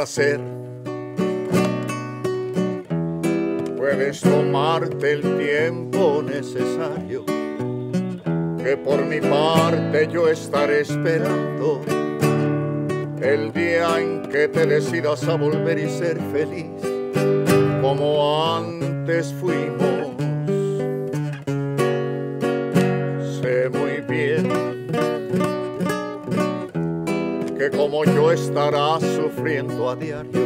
placer. Puedes tomarte el tiempo necesario, que por mi parte yo estaré esperando el día en que te decidas a volver y ser feliz como antes fuimos. Sé muy bien que como yo estarás sufriendo a diario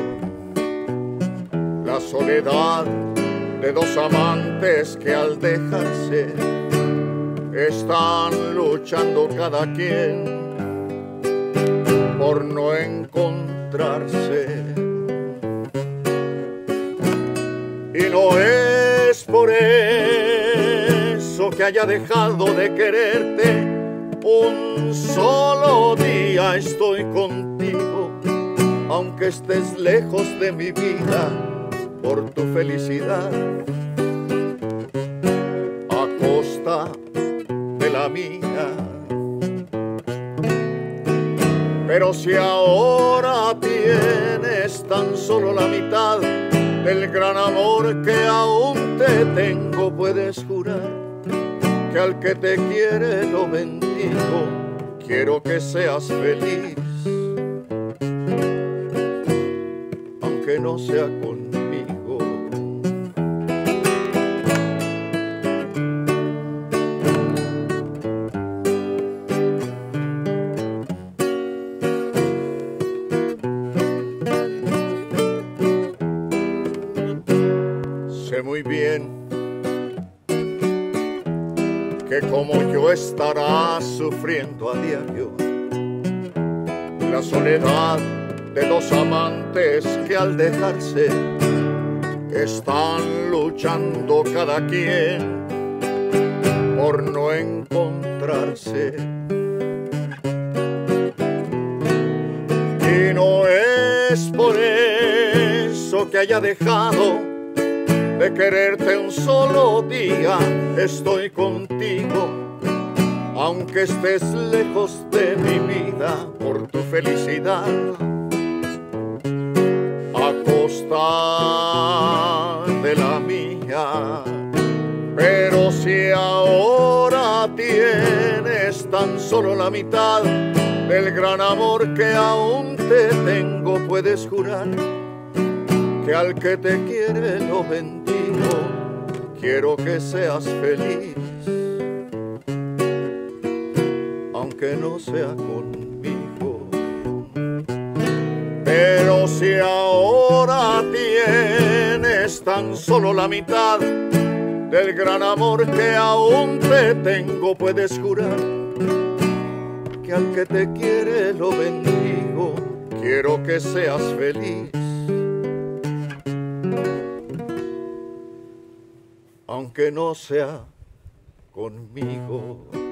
la soledad de dos amantes que al dejarse están luchando cada quien por no encontrarse. Y no es por eso que haya dejado de quererte. Un solo día estoy contigo, aunque estés lejos de mi vida, por tu felicidad a costa de la mía. Pero si ahora tienes tan solo la mitad del gran amor que aún te tengo, puedes jurar que al que te quiere lo bendigo. Quiero que seas feliz, aunque no sea conmigo. Sé muy bien que como yo estarás sufriendo a diario la soledad de dos amantes que al dejarse están luchando cada quien por no encontrarse. Y no es por eso que haya dejado de quererte un solo día. Estoy contigo, aunque estés lejos de mi vida, por tu felicidad a costa de la mía. Pero si ahora tienes tan solo la mitad del gran amor que aún te tengo, puedes jurar que al que te quiere lo bendigo. Quiero que seas feliz, aunque no sea conmigo. Pero si ahora tienes tan solo la mitad del gran amor que aún te tengo, puedes jurar que al que te quiere lo bendigo. Quiero que seas feliz, aunque no sea conmigo.